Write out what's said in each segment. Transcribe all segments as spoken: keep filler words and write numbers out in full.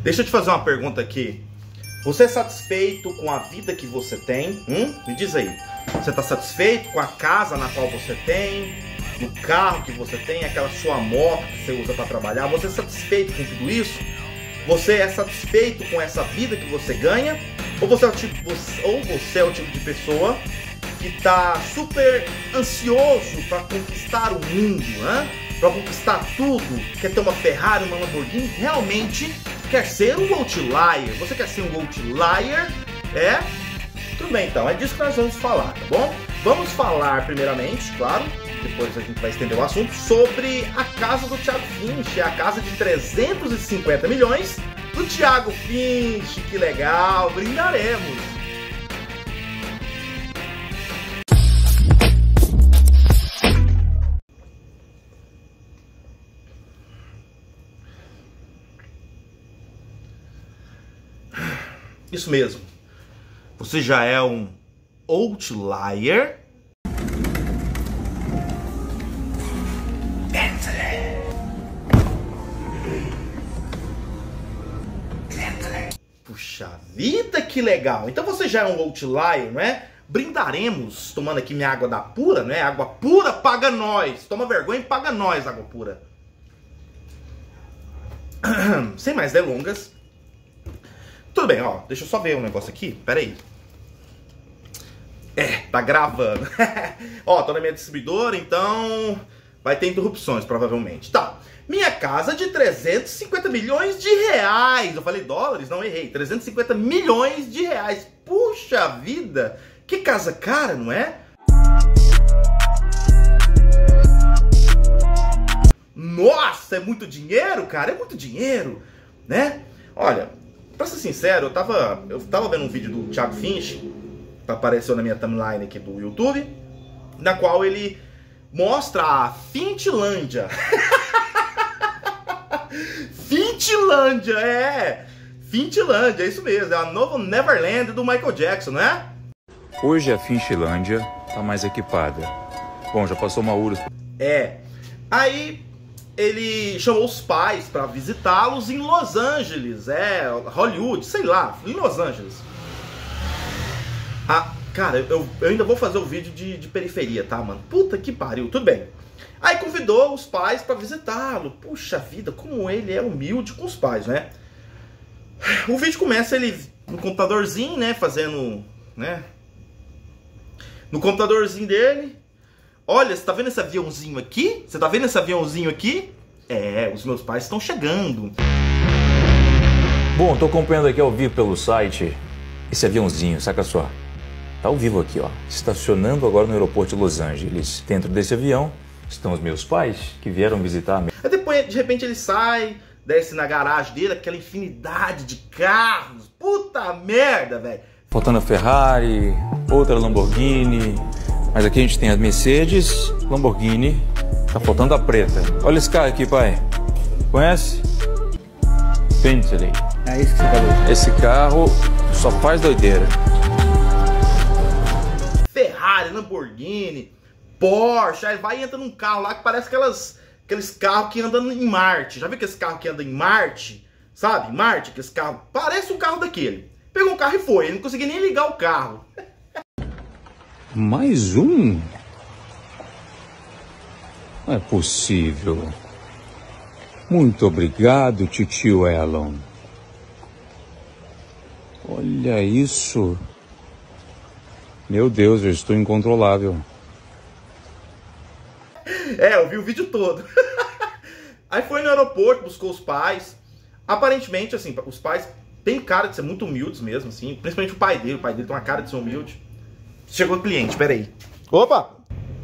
Deixa eu te fazer uma pergunta aqui. Você é satisfeito com a vida que você tem? Hum? Me diz aí. Você está satisfeito com a casa na qual você tem? No carro que você tem? Aquela sua moto que você usa para trabalhar? Você é satisfeito com tudo isso? Você é satisfeito com essa vida que você ganha? Ou você é o tipo, ou você é o tipo de pessoa que está super ansioso para conquistar o mundo, né? Para conquistar tudo? Quer ter uma Ferrari, uma Lamborghini? Realmente quer ser um outlier? Você quer ser um outlier? É? Tudo bem, então. É disso que nós vamos falar, tá bom? Vamos falar primeiramente, claro, depois a gente vai estender o assunto, sobre a casa do Thiago Finch, a casa de trezentos e cinquenta milhões do Thiago Finch. Que legal, brindaremos. Isso mesmo. Você já é um outlier? Puxa vida, que legal! Então você já é um outlier, não é? Brindaremos tomando aqui minha água da pura, né? Água pura paga nós. Toma vergonha e paga nós, água pura. Sem mais delongas. Tudo bem, ó. Deixa eu só ver um negócio aqui. Pera aí. É, tá gravando. Ó, tô na minha distribuidora, então vai ter interrupções, provavelmente. Tá. Minha casa de trezentos e cinquenta milhões de reais. Eu falei dólares? Não, errei. trezentos e cinquenta milhões de reais. Puxa vida. Que casa cara, não é? Nossa, é muito dinheiro, cara. É muito dinheiro, né? Olha, pra ser sincero, eu tava, eu tava vendo um vídeo do Thiago Finch, que apareceu na minha timeline aqui do YouTube, na qual ele mostra a Fintilândia. Fintilândia, é! Fintilândia, é isso mesmo, é a nova Neverland do Michael Jackson, não é? Hoje a Fintilândia tá mais equipada. Bom, já passou uma hora. É. Aí ele chamou os pais para visitá-los em Los Angeles, é, Hollywood, sei lá, em Los Angeles. Ah, cara, eu, eu ainda vou fazer o vídeo de, de periferia, tá, mano? Puta que pariu, tudo bem. Aí convidou os pais para visitá-lo. Puxa vida, como ele é humilde com os pais, né? O vídeo começa ele no computadorzinho, né, fazendo, né, no computadorzinho dele. Olha, você tá vendo esse aviãozinho aqui? Você tá vendo esse aviãozinho aqui? É, os meus pais estão chegando. Bom, tô acompanhando aqui ao vivo pelo site esse aviãozinho, saca só. Tá ao vivo aqui, ó, estacionando agora no aeroporto de Los Angeles. Dentro desse avião estão os meus pais que vieram visitar. Aí depois, de repente, ele sai, desce na garagem dele, aquela infinidade de carros. Puta merda, velho. Faltando a Ferrari, outra Lamborghini. Mas aqui a gente tem a Mercedes, Lamborghini, tá faltando a preta. Olha esse carro aqui, pai. Conhece? Bentley. É isso que você falou. Esse carro só faz doideira. Ferrari, Lamborghini, Porsche. Aí vai e entra num carro lá que parece aquelas, aqueles carros que andam em Marte. Já viu aqueles carros que andam em Marte? Sabe? Em Marte, aqueles carros. Parece um carro daquele. Pegou um carro e foi. Ele não conseguia nem ligar o carro. Mais um? Não é possível. Muito obrigado, titio Elon. Olha isso. Meu Deus, eu estou incontrolável. É, eu vi o vídeo todo. Aí foi no aeroporto, buscou os pais. Aparentemente, assim, os pais têm cara de ser muito humildes mesmo, assim. Principalmente o pai dele. O pai dele tem uma cara de ser humilde. Chegou o cliente, peraí. Opa!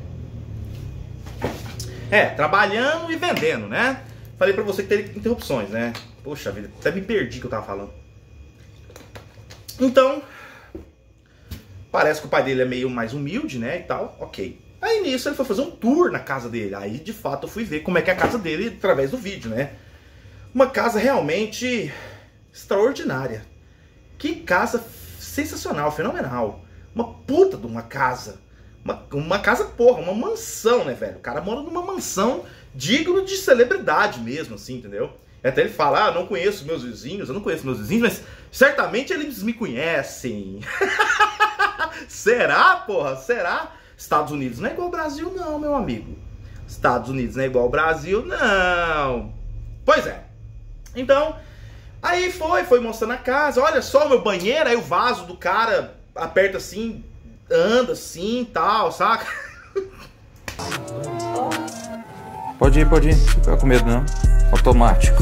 É, trabalhando e vendendo, né? Falei pra você que teria interrupções, né? Poxa vida, até me perdi o que eu tava falando. Então, parece que o pai dele é meio mais humilde, né, e tal, ok. Aí nisso ele foi fazer um tour na casa dele. Aí de fato eu fui ver como é que é a casa dele através do vídeo, né? Uma casa realmente extraordinária. Que casa sensacional, fenomenal. Uma puta de uma casa. Uma, uma casa, porra, uma mansão, né, velho? O cara mora numa mansão digno de celebridade mesmo, assim, entendeu? Até ele fala, ah, não conheço meus vizinhos, eu não conheço meus vizinhos, mas certamente eles me conhecem. Será, porra? Será? Estados Unidos não é igual ao Brasil, não, meu amigo. Estados Unidos não é igual ao Brasil, não. Pois é. Então, aí foi, foi mostrando a casa. Olha só o meu banheiro, aí o vaso do cara aperta assim, anda assim e tal, saca? Pode ir, pode ir. Não fica com medo, não. Automático.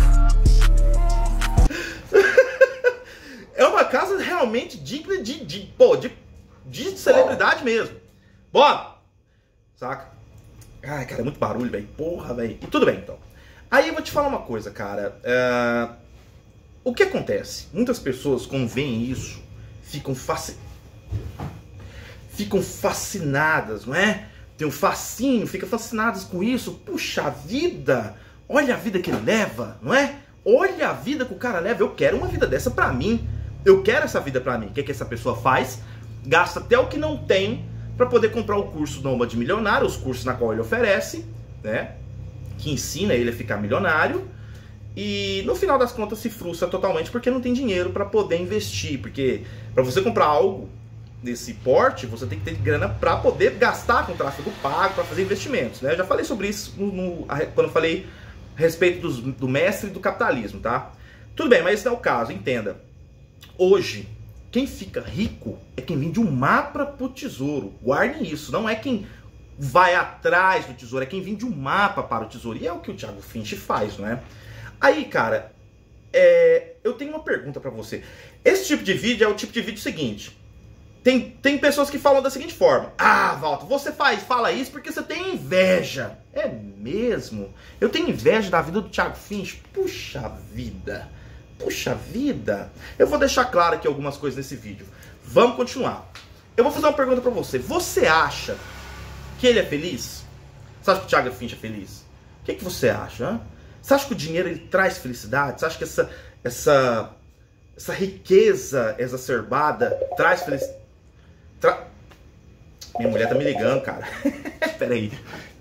É uma casa realmente digna de, de, pô, de, de celebridade mesmo. Bora! Saca? Ai, cara, é muito barulho, velho. Porra, velho. E tudo bem, então. Aí eu vou te falar uma coisa, cara. Uh, o que acontece? Muitas pessoas, quando veem isso, ficam, fasc... ficam fascinadas, não é? Tem um fascínio, ficam fascinadas com isso. Puxa vida! Olha a vida que ele leva, não é? Olha a vida que o cara leva. Eu quero uma vida dessa pra mim. Eu quero essa vida pra mim. O que é que essa pessoa faz? Gasta até o que não tem para poder comprar o curso Nômade Milionário, os cursos na qual ele oferece, né? Que ensina ele a ficar milionário. E no final das contas se frustra totalmente porque não tem dinheiro para poder investir. Porque para você comprar algo desse porte, você tem que ter grana para poder gastar com tráfego pago, para fazer investimentos, né? Eu já falei sobre isso no, no, quando eu falei a respeito dos, do mestre e do capitalismo, tá? Tudo bem, mas esse não é o caso, entenda. Hoje, quem fica rico é quem vende um mapa pro tesouro. Guardem isso, não é quem vai atrás do tesouro, é quem vende um mapa para o tesouro. E é o que o Thiago Finch faz, não é? Aí, cara, é... eu tenho uma pergunta para você. Esse tipo de vídeo é o tipo de vídeo seguinte. Tem, tem pessoas que falam da seguinte forma: ah, Walter, você faz, fala isso porque você tem inveja. É mesmo? Eu tenho inveja da vida do Thiago Finch? Puxa vida. Puxa vida. Eu vou deixar claro aqui algumas coisas nesse vídeo. Vamos continuar. Eu vou fazer uma pergunta pra você. Você acha que ele é feliz? Você acha que o Thiago Finch é feliz? O que, que você acha? Hein? Você acha que o dinheiro ele traz felicidade? Você acha que essa, essa, essa riqueza exacerbada traz felicidade? Tra... Minha mulher tá me ligando, cara. Pera aí.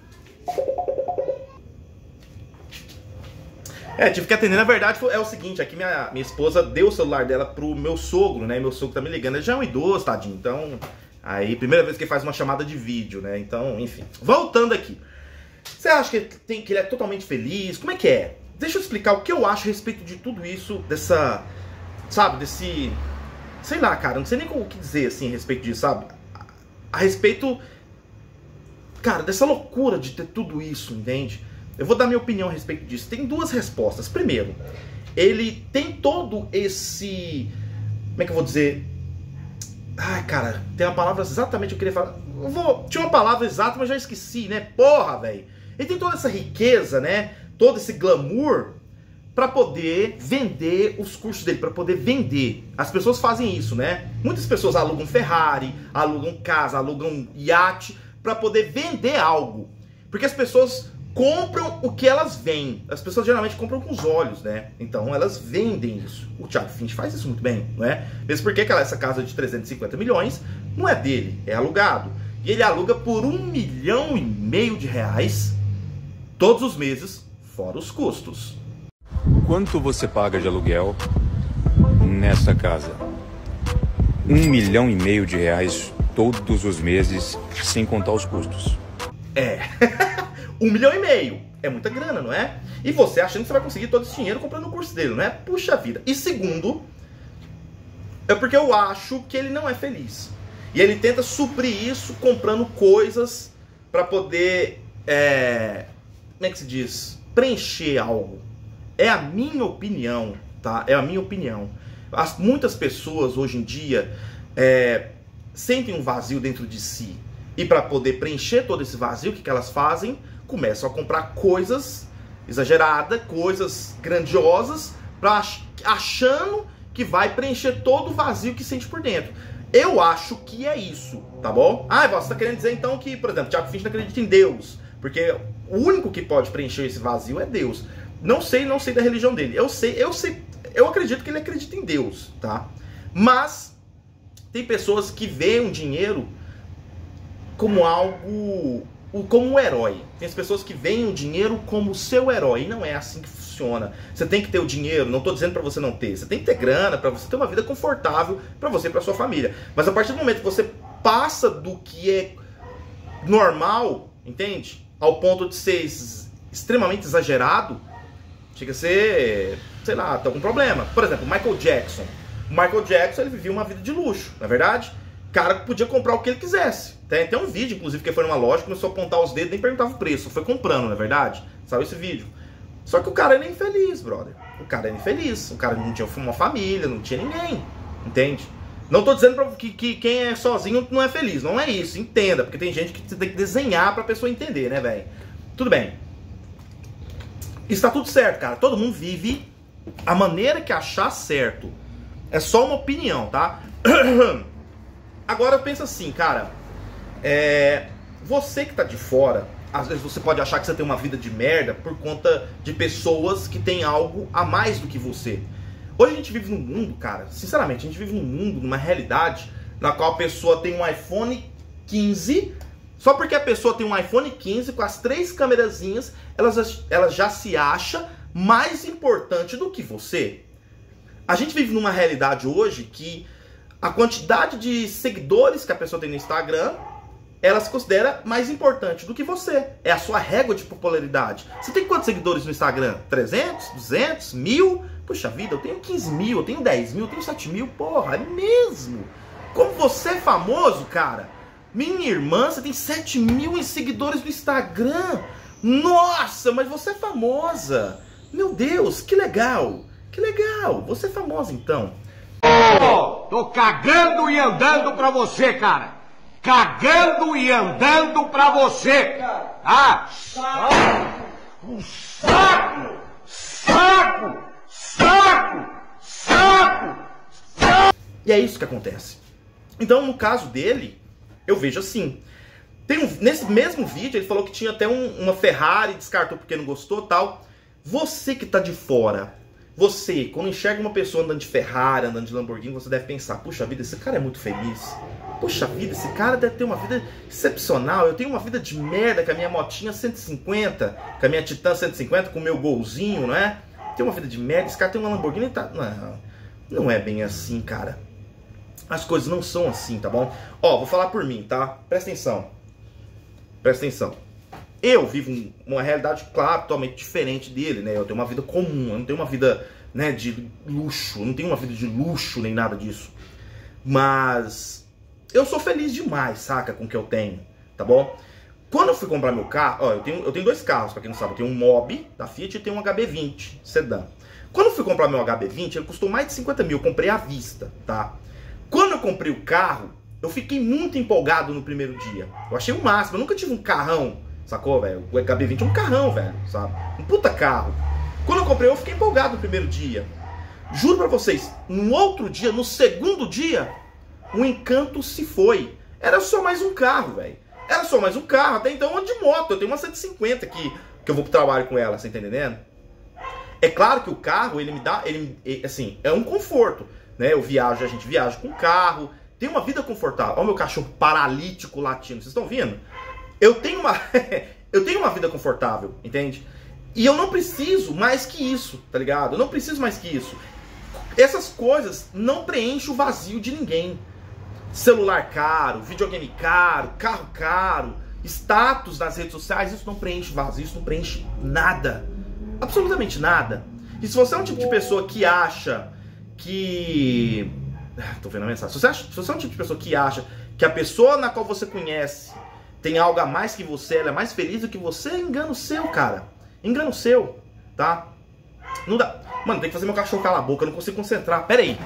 É, tive que atender. Na verdade, é o seguinte, aqui minha, minha esposa deu o celular dela pro meu sogro, né? Meu sogro tá me ligando. Ele já é um idoso, tadinho. Então, aí, primeira vez que ele faz uma chamada de vídeo, né? Então, enfim. Voltando aqui. Você acha que ele, tem, que ele é totalmente feliz? Como é que é? Deixa eu explicar o que eu acho a respeito de tudo isso, dessa... Sabe, desse... Sei lá, cara, não sei nem o que dizer, assim, a respeito disso, sabe? A, a respeito... Cara, dessa loucura de ter tudo isso, entende? Eu vou dar minha opinião a respeito disso. Tem duas respostas. Primeiro, ele tem todo esse... Como é que eu vou dizer? Ai, cara, tem uma palavra exatamente que eu queria falar. Eu vou... Tinha uma palavra exata, mas já esqueci, né? Porra, velho. Ele tem toda essa riqueza, né? Todo esse glamour para poder vender os cursos dele, para poder vender. As pessoas fazem isso, né? Muitas pessoas alugam Ferrari, alugam casa, alugam iate para poder vender algo. Porque as pessoas compram o que elas veem. As pessoas geralmente compram com os olhos, né? Então elas vendem isso. O Thiago Finch faz isso muito bem, não é? Mesmo porque aquela, essa casa de trezentos e cinquenta milhões não é dele, é alugado. E ele aluga por um milhão e meio de reais todos os meses, fora os custos. Quanto você paga de aluguel nessa casa? Um milhão e meio de reais todos os meses, sem contar os custos. É, um milhão e meio. É muita grana, não é? E você achando que você vai conseguir todo esse dinheiro comprando o curso dele, não é? Puxa vida. E segundo, é porque eu acho que ele não é feliz. E ele tenta suprir isso comprando coisas para poder, é, como é que se diz? Preencher algo. É a minha opinião, tá? É a minha opinião. As, muitas pessoas hoje em dia é, sentem um vazio dentro de si. E para poder preencher todo esse vazio, o que, que elas fazem? Começam a comprar coisas exageradas, coisas grandiosas, pra, achando que vai preencher todo o vazio que sente por dentro. Eu acho que é isso, tá bom? Ah, você está querendo dizer então que, por exemplo, Thiago Finch não acredita em Deus, porque o único que pode preencher esse vazio é Deus. Não sei, não sei da religião dele. Eu sei, eu sei, eu acredito que ele acredita em Deus, tá? Mas tem pessoas que veem o dinheiro como algo, como um herói. Tem as pessoas que veem o dinheiro como seu herói. E não é assim que funciona. funciona. Você tem que ter o dinheiro, não tô dizendo pra você não ter. Você tem que ter grana pra você ter uma vida confortável pra você e pra sua família. Mas a partir do momento que você passa do que é normal, entende? Ao ponto de ser extremamente exagerado, chega a ser, sei lá, tá com problema. Por exemplo, Michael Jackson. O Michael Jackson, ele vivia uma vida de luxo, não é verdade? O cara podia comprar o que ele quisesse. Tem até um vídeo, inclusive, que foi numa loja, começou a apontar os dedos, nem perguntava o preço, foi comprando, não é verdade? Saiu esse vídeo. Só que o cara era infeliz, brother. O cara era infeliz. O cara não tinha uma família, não tinha ninguém. Entende? Não tô dizendo pra que, que quem é sozinho não é feliz. Não é isso, entenda. Porque tem gente que você tem que desenhar pra pessoa entender, né, velho? Tudo bem. Está tudo certo, cara. Todo mundo vive a maneira que achar certo. É só uma opinião, tá? Agora eu penso assim, cara. É... Você que tá de fora, às vezes você pode achar que você tem uma vida de merda por conta de pessoas que têm algo a mais do que você. Hoje a gente vive num mundo, cara, sinceramente, a gente vive num mundo, numa realidade na qual a pessoa tem um iPhone quinze, só porque a pessoa tem um iPhone quinze com as três câmerazinhas, ela já, ela já se acha mais importante do que você. A gente vive numa realidade hoje que a quantidade de seguidores que a pessoa tem no Instagram, ela se considera mais importante do que você. É a sua régua de popularidade. Você tem quantos seguidores no Instagram? trezentos? duzentos? mil? Puxa vida, eu tenho quinze mil, eu tenho dez mil, eu tenho sete mil. Porra, é mesmo? Como você é famoso, cara? Minha irmã, você tem sete mil em seguidores no Instagram. Nossa, mas você é famosa. Meu Deus, que legal. Que legal, você é famosa então. Oh, tô cagando e andando pra você, cara. Cagando e andando pra você. Ah, saco, um saco, saco, saco, saco, saco. E é isso que acontece. Então, no caso dele, eu vejo assim. Tem um, nesse mesmo vídeo, ele falou que tinha até um, uma Ferrari, descartou porque não gostou e tal. Você que tá de fora, você, quando enxerga uma pessoa andando de Ferrari, andando de Lamborghini, você deve pensar, puxa vida, esse cara é muito feliz. Puxa vida, esse cara deve ter uma vida excepcional. Eu tenho uma vida de merda com a minha motinha cento e cinquenta, com a minha Titan cento e cinquenta, com o meu golzinho, não é? Tem uma vida de merda, esse cara tem uma Lamborghini e tá... Não, não é bem assim, cara. As coisas não são assim, tá bom? Ó, vou falar por mim, tá? Presta atenção. Presta atenção. Eu vivo uma realidade, claro, totalmente diferente dele, né? Eu tenho uma vida comum, eu não tenho uma vida, né, de luxo, eu não tenho uma vida de luxo nem nada disso. Mas eu sou feliz demais, saca, com o que eu tenho, tá bom? Quando eu fui comprar meu carro, ó, eu tenho, eu tenho dois carros, pra quem não sabe, eu tenho um Mobi da Fiat e tenho um H B vinte sedã. Quando eu fui comprar meu H B vinte, ele custou mais de cinquenta mil, eu comprei à vista, tá? Quando eu comprei o carro, eu fiquei muito empolgado no primeiro dia. Eu achei o máximo, eu nunca tive um carrão, sacou, velho? O H B vinte é um carrão, velho, sabe? Um puta carro. Quando eu comprei, eu fiquei empolgado no primeiro dia. Juro pra vocês, no outro dia, no segundo dia, o encanto se foi. Era só mais um carro, velho. Era só mais um carro. Até então eu ando de moto. Eu tenho uma cento e cinquenta aqui, que eu vou pro trabalho com ela, você tá entendendo? É claro que o carro, ele me dá, ele, assim, é um conforto, né? Eu viajo, a gente viaja com carro, tem uma vida confortável. Olha o meu cachorro paralítico latindo, vocês estão vendo? Eu tenho uma, eu tenho uma vida confortável, entende? E eu não preciso mais que isso, tá ligado? Eu não preciso mais que isso. Essas coisas não preenchem o vazio de ninguém. Celular caro, videogame caro, carro caro, status nas redes sociais, isso não preenche vazio, isso não preenche nada. Absolutamente nada. E se você é um tipo de pessoa que acha que... Tô vendo a mensagem. Se você, acha, se você é um tipo de pessoa que acha que a pessoa na qual você conhece tem algo a mais que você, ela é mais feliz do que você, é engano seu, cara. Engano seu, tá? Não dá. Mano, tem que fazer meu cachorro calar a boca, eu não consigo concentrar. Pera aí.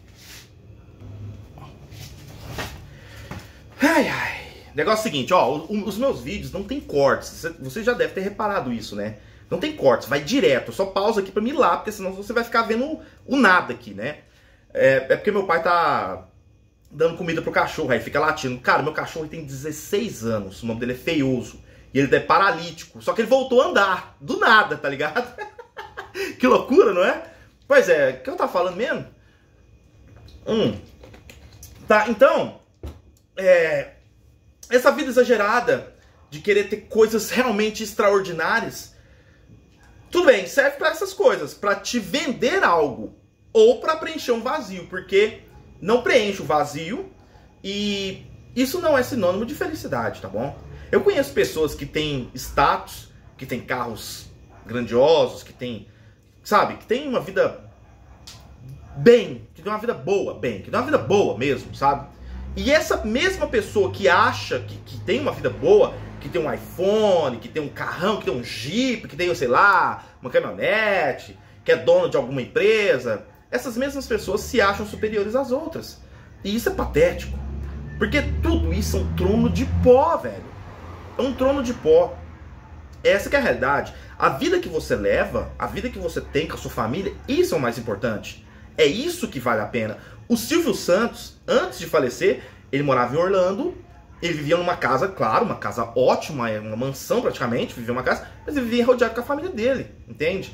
Ai, ai. Negócio é o seguinte, ó, os meus vídeos não tem cortes. Você já deve ter reparado isso, né? Não tem cortes, vai direto. Só pausa aqui pra me ir lá, porque senão você vai ficar vendo o nada aqui, né? É, é porque meu pai tá dando comida pro cachorro, aí fica latindo. Cara, meu cachorro tem dezesseis anos, o nome dele é Feioso. E ele é paralítico. Só que ele voltou a andar, do nada, tá ligado? Que loucura, não é? Pois é, o que eu tava falando mesmo? Hum. Tá, então... É, essa vida exagerada de querer ter coisas realmente extraordinárias, Tudo bem, serve para essas coisas, para te vender algo ou para preencher um vazio, porque não preenche o vazio e isso não é sinônimo de felicidade, tá bom? Eu conheço pessoas que têm status, que têm carros grandiosos, que têm, sabe, que têm uma vida bem, que tem uma vida boa, bem, que tem uma vida boa mesmo, sabe? E essa mesma pessoa que acha que, que tem uma vida boa, que tem um iPhone, que tem um carrão, que tem um Jeep, que tem, sei lá, uma caminhonete, que é dono de alguma empresa, essas mesmas pessoas se acham superiores às outras. E isso é patético. Porque tudo isso é um trono de pó, velho. É um trono de pó. Essa que é a realidade. A vida que você leva, a vida que você tem com a sua família, isso é o mais importante. É isso que vale a pena. O Silvio Santos, antes de falecer, ele morava em Orlando. Ele vivia numa casa, claro, uma casa ótima, uma mansão praticamente, vivia uma casa, mas ele vivia rodeado com a família dele, entende?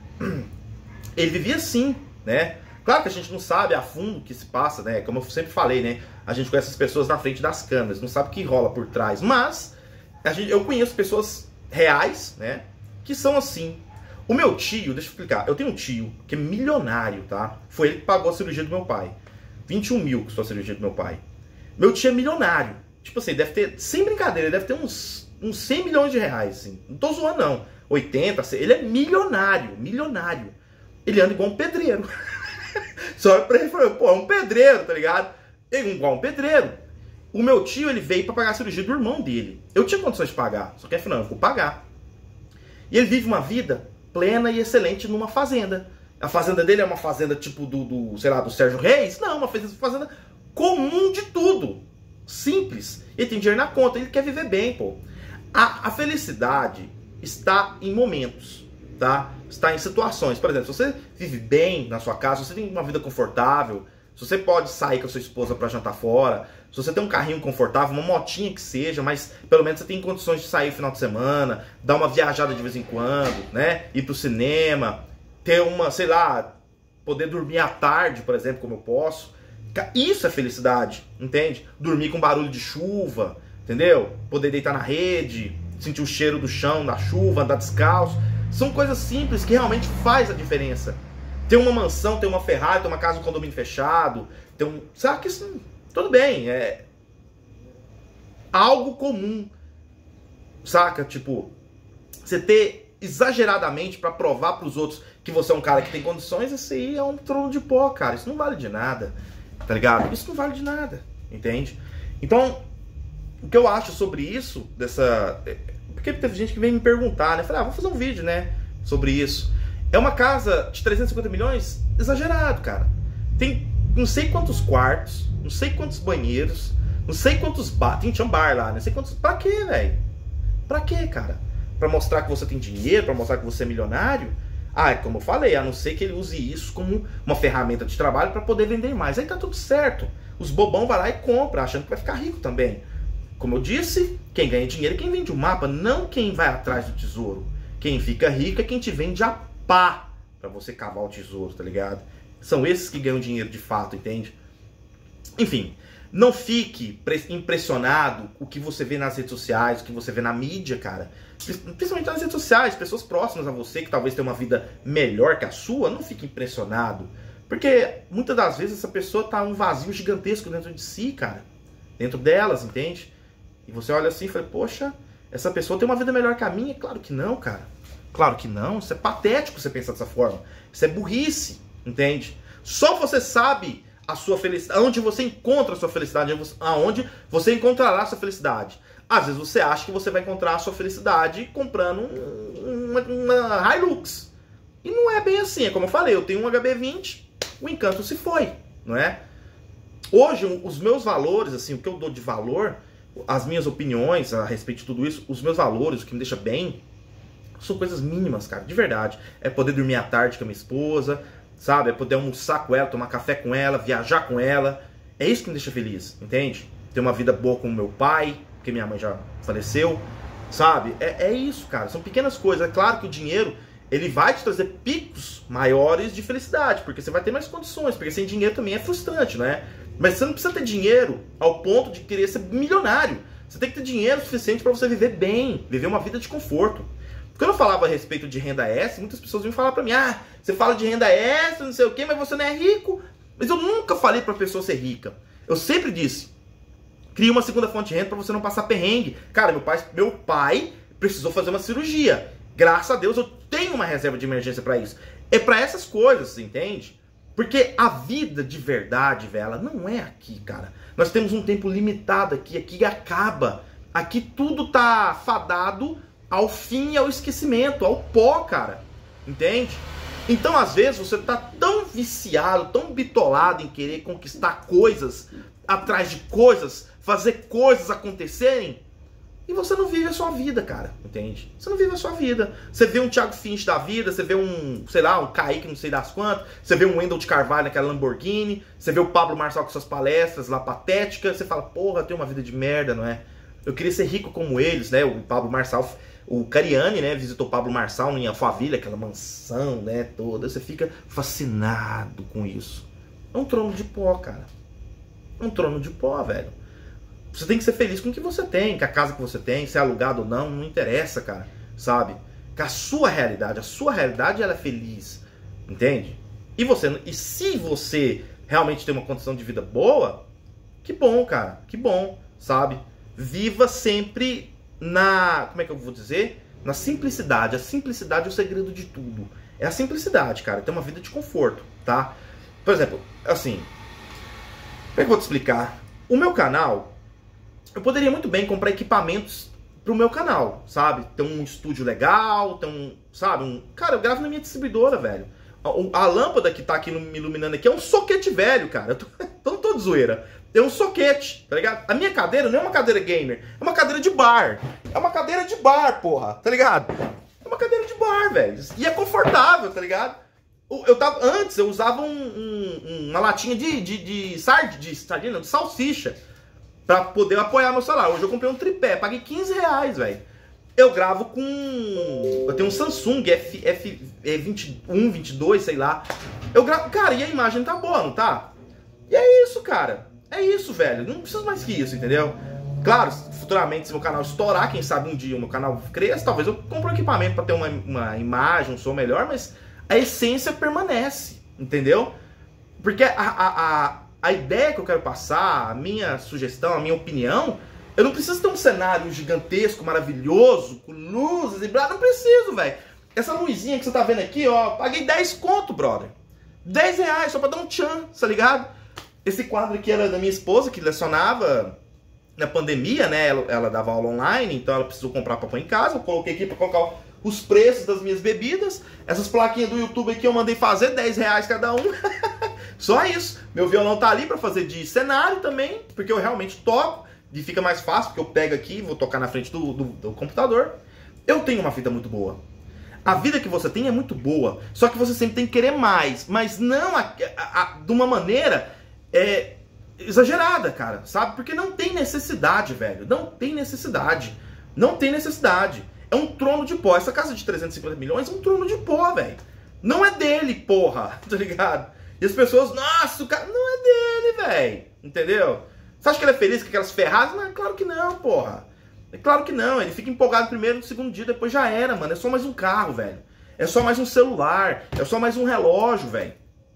Ele vivia assim, né? Claro que a gente não sabe a fundo o que se passa, né? Como eu sempre falei, né? A gente conhece as pessoas na frente das câmeras, não sabe o que rola por trás. Mas a gente, eu conheço pessoas reais, né? Que são assim. O meu tio, deixa eu explicar, eu tenho um tio que é milionário, tá? Foi ele que pagou a cirurgia do meu pai. vinte e um mil custou a cirurgia do meu pai. Meu tio é milionário. Tipo assim, deve ter, sem brincadeira, ele deve ter uns, uns cem milhões de reais, assim. Não tô zoando, não. oitenta, ele é milionário, milionário. Ele anda igual um pedreiro. Só pra ele falar, pô, é um pedreiro, tá ligado? Ele igual um pedreiro. O meu tio, ele veio pra pagar a cirurgia do irmão dele. Eu tinha condições de pagar, só que afinal, eu vou pagar. E ele vive uma vida plena e excelente numa fazenda. A fazenda dele é uma fazenda tipo do, do sei lá, do Sérgio Reis? Não, uma fazenda comum de tudo. Simples. Ele tem dinheiro na conta, ele quer viver bem, pô. A, a felicidade está em momentos, tá? Está em situações. Por exemplo, se você vive bem na sua casa, se você tem uma vida confortável, se você pode sair com a sua esposa para jantar fora, se você tem um carrinho confortável, uma motinha que seja, mas pelo menos você tem condições de sair no final de semana, dar uma viajada de vez em quando, né? Ir pro cinema, ter uma, sei lá, poder dormir à tarde, por exemplo, como eu posso. Isso é felicidade, entende? Dormir com barulho de chuva, entendeu? Poder deitar na rede, sentir o cheiro do chão, da chuva, andar descalço. São coisas simples que realmente faz a diferença. Ter uma mansão, ter uma Ferrari, ter uma casa, um condomínio fechado, ter um... Sabe que isso, tudo bem, é algo comum, saca? Tipo, você ter exageradamente pra provar pros outros que você é um cara que tem condições, isso aí é um trono de pó, cara. Isso não vale de nada. Tá ligado? Isso não vale de nada, entende? Então, o que eu acho sobre isso, dessa... Porque teve gente que veio me perguntar, né? Falei, ah, vou fazer um vídeo, né? Sobre isso. É uma casa de trezentos e cinquenta milhões? Exagerado, cara. Tem não sei quantos quartos, não sei quantos banheiros, não sei quantos bar... Tinha um bar lá, não sei quantos... Pra quê, velho? Pra quê, cara? Pra mostrar que você tem dinheiro, pra mostrar que você é milionário? Ah, como eu falei, a não ser que ele use isso como uma ferramenta de trabalho para poder vender mais. Aí tá tudo certo. Os bobão vai lá e compra, achando que vai ficar rico também. Como eu disse, quem ganha dinheiro é quem vende o mapa, não quem vai atrás do tesouro. Quem fica rico é quem te vende a pá para você cavar o tesouro, tá ligado? São esses que ganham dinheiro de fato, entende? Enfim, não fique impressionado com o que você vê nas redes sociais, o que você vê na mídia, cara. Principalmente nas redes sociais, pessoas próximas a você, que talvez tenham uma vida melhor que a sua, não fique impressionado. Porque muitas das vezes essa pessoa tá um vazio gigantesco dentro de si, cara. Dentro delas, entende? E você olha assim e fala, poxa, essa pessoa tem uma vida melhor que a minha? Claro que não, cara. Claro que não. Isso é patético você pensar dessa forma. Isso é burrice, entende? Só você sabe a sua felicidade, onde você encontra a sua felicidade, aonde você encontrará a sua felicidade. Às vezes você acha que você vai encontrar a sua felicidade comprando um, uma, uma Hilux. E não é bem assim. É como eu falei, eu tenho um H B vinte, o encanto se foi, não é? Hoje, os meus valores, assim, o que eu dou de valor, as minhas opiniões a respeito de tudo isso, os meus valores, o que me deixa bem, são coisas mínimas, cara, de verdade. É poder dormir à tarde com a minha esposa, sabe? É poder almoçar com ela, tomar café com ela, viajar com ela. É isso que me deixa feliz, entende? Ter uma vida boa com o meu pai, porque minha mãe já faleceu, sabe? É, é isso, cara. São pequenas coisas. É claro que o dinheiro, ele vai te trazer picos maiores de felicidade, porque você vai ter mais condições, porque sem dinheiro também é frustrante, né? Mas você não precisa ter dinheiro ao ponto de querer ser milionário. Você tem que ter dinheiro suficiente para você viver bem, viver uma vida de conforto. Quando eu falava a respeito de renda extra, muitas pessoas vinham falar pra mim, ah, você fala de renda extra, não sei o quê, mas você não é rico. Mas eu nunca falei pra pessoa ser rica. Eu sempre disse, cria uma segunda fonte de renda pra você não passar perrengue. Cara, meu pai, meu pai precisou fazer uma cirurgia. Graças a Deus eu tenho uma reserva de emergência pra isso. É pra essas coisas, você entende? Porque a vida de verdade, velho, ela não é aqui, cara. Nós temos um tempo limitado aqui, aqui acaba. Aqui tudo tá fadado ao fim e ao esquecimento, ao pó, cara. Entende? Então, às vezes, você tá tão viciado, tão bitolado em querer conquistar coisas, atrás de coisas, fazer coisas acontecerem, e você não vive a sua vida, cara. Entende? Você não vive a sua vida. Você vê um Thiago Finch da vida, você vê um, sei lá, um Kaique não sei das quantas, você vê um Wendell de Carvalho naquela Lamborghini, você vê o Pablo Marçal com suas palestras lá patéticas, você fala, porra, eu tenho uma vida de merda, não é? Eu queria ser rico como eles, né? O Pablo Marçal, o Cariani, né? Visitou o Pablo Marçal em Alphaville, aquela mansão, né? Toda. Você fica fascinado com isso. É um trono de pó, cara. É um trono de pó, velho. Você tem que ser feliz com o que você tem, com a casa que você tem, se é alugado ou não, não interessa, cara. Sabe? Que a sua realidade, a sua realidade, ela é feliz. Entende? E você, e se você realmente tem uma condição de vida boa, que bom, cara. Que bom, sabe? Viva sempre na, como é que eu vou dizer? Na simplicidade. A simplicidade é o segredo de tudo. É a simplicidade, cara. Ter uma vida de conforto, tá? Por exemplo, assim, como é que eu vou te explicar? O meu canal, eu poderia muito bem comprar equipamentos pro meu canal, sabe? Ter um estúdio legal, ter um, sabe? Um, cara, eu gravo na minha distribuidora, velho. A, a lâmpada que tá aqui me iluminando aqui é um soquete velho, cara. Eu tô, tô todo zoeira. É um soquete, tá ligado? A minha cadeira não é uma cadeira gamer, é uma cadeira de bar. É uma cadeira de bar, porra, tá ligado? É uma cadeira de bar, velho. E é confortável, tá ligado? Eu tava, antes eu usava um, um, uma latinha de, de, de, sard, de sardina, de salsicha, pra poder apoiar meu celular. Hoje eu comprei um tripé, paguei quinze reais, velho. Eu gravo com... Eu tenho um Samsung F, F vinte e um, vinte e dois, sei lá. Eu gravo... Cara, e a imagem tá boa, não tá? E é isso, cara. É isso, velho. Não preciso mais que isso, entendeu? Claro, futuramente, se meu canal estourar, quem sabe um dia o meu canal cresça, talvez eu compre um equipamento pra ter uma, uma imagem, um som melhor, mas a essência permanece, entendeu? Porque a, a, a, a ideia que eu quero passar, a minha sugestão, a minha opinião, eu não preciso ter um cenário gigantesco, maravilhoso, com luzes e blá, não preciso, velho. Essa luzinha que você tá vendo aqui, ó, paguei dez conto, brother. dez reais só pra dar um tchan, tá ligado? Esse quadro aqui era da minha esposa, que lecionava na pandemia, né? Ela, ela dava aula online, então ela precisou comprar pra pôr em casa. Eu coloquei aqui pra colocar os preços das minhas bebidas. Essas plaquinhas do YouTube aqui eu mandei fazer, dez reais cada um. Só isso. Meu violão tá ali pra fazer de cenário também, porque eu realmente toco. E fica mais fácil, porque eu pego aqui e vou tocar na frente do, do, do computador. Eu tenho uma vida muito boa. A vida que você tem é muito boa. Só que você sempre tem que querer mais. Mas não a, a, a, de uma maneira... É exagerada, cara, sabe? Porque não tem necessidade, velho. Não tem necessidade. Não tem necessidade. É um trono de pó. Essa casa de trezentos e cinquenta milhões é um trono de pó, velho. Não é dele, porra. Tá ligado? E as pessoas, nossa, o cara... Não é dele, velho. Entendeu? Você acha que ele é feliz com aquelas Ferraris? Não, claro que não, porra. É claro que não. Ele fica empolgado primeiro, no segundo dia, depois já era, mano. É só mais um carro, velho. É só mais um celular. É só mais um relógio, velho.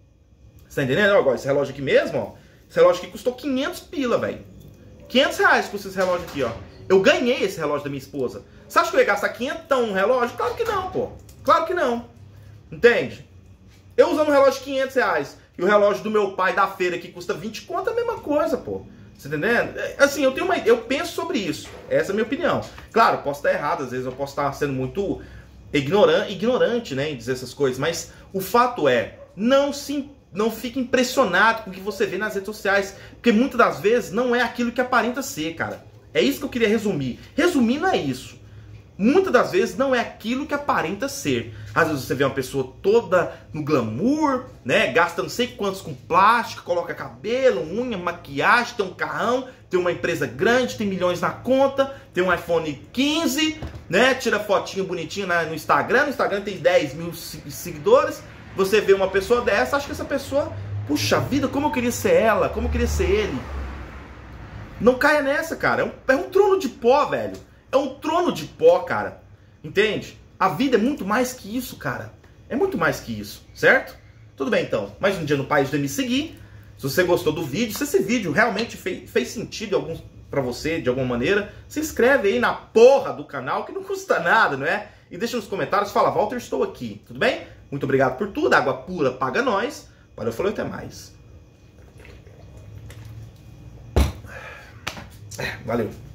Você tá entendendo? Agora, esse relógio aqui mesmo, ó. Esse relógio aqui custou quinhentos pila, velho. quinhentos reais custa esse relógio aqui, ó. Eu ganhei esse relógio da minha esposa. Você acha que eu ia gastar quinhentão num relógio? Claro que não, pô. Claro que não. Entende? Eu usando um relógio de quinhentos reais e o relógio do meu pai da feira que custa vinte conto é a mesma coisa, pô. Você tá entendendo? Assim, eu tenho uma eu penso sobre isso. Essa é a minha opinião. Claro, posso estar errado. Às vezes eu posso estar sendo muito ignorante, ignorante, né, em dizer essas coisas. Mas o fato é, não se Não fique impressionado com o que você vê nas redes sociais, porque muitas das vezes não é aquilo que aparenta ser, cara. É isso que eu queria resumir. Resumindo é isso. Muitas das vezes não é aquilo que aparenta ser. Às vezes você vê uma pessoa toda no glamour, né, gasta não sei quantos com plástico, coloca cabelo, unha, maquiagem, tem um carrão, tem uma empresa grande, tem milhões na conta, tem um iPhone quinze, né, tira fotinho bonitinho no Instagram, no Instagram tem dez mil seguidores. Você vê uma pessoa dessa, acha que essa pessoa, puxa vida, como eu queria ser ela, como eu queria ser ele. Não caia nessa, cara. É um, é um trono de pó, velho. É um trono de pó, cara. Entende? A vida é muito mais que isso, cara. É muito mais que isso, certo? Tudo bem, então. Mais um dia no País do M Seguir. Se você gostou do vídeo, se esse vídeo realmente fez, fez sentido algum, pra você, de alguma maneira, se inscreve aí na porra do canal, que não custa nada, não é? E deixa nos comentários, fala, Walter, estou aqui. Tudo bem? Muito obrigado por tudo. Água pura paga nós. Valeu, falou, até mais. Valeu.